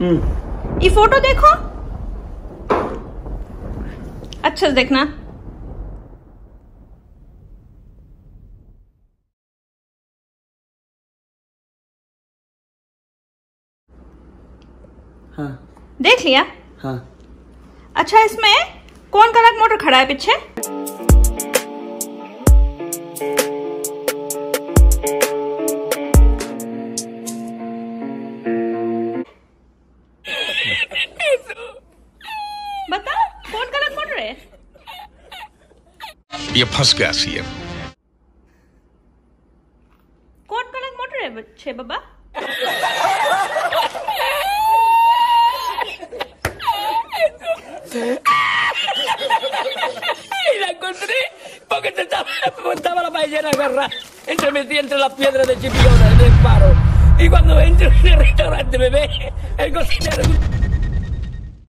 ये फोटो देखो, अच्छा से देखना। हाँ देख लिया? हाँ। अच्छा, इसमें कौन कनक मोटर खड़ा है पीछे? बता, कौन कनक मोटर है? ये फंस गया सीएम। कौन कनक मोटर है बच्चे बाबा? La encontré porque te estaba la paellera agarrada entre las piedras de Chipiona, del paro. Y cuando entro en el restaurante me ve el cocinero.